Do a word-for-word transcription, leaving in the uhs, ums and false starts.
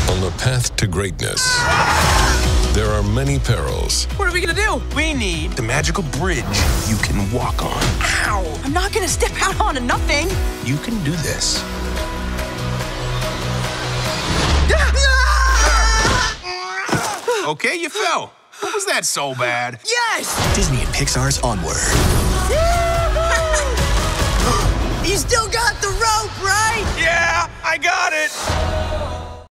On the path to greatness, there are many perils. What are we gonna do? We need the magical bridge you can walk on. Ow! I'm not gonna step out onto nothing. You can do this. Okay, you fell. What was that so bad? Yes! Disney and Pixar's Onward. You still got the rope, right? Yeah, I got it.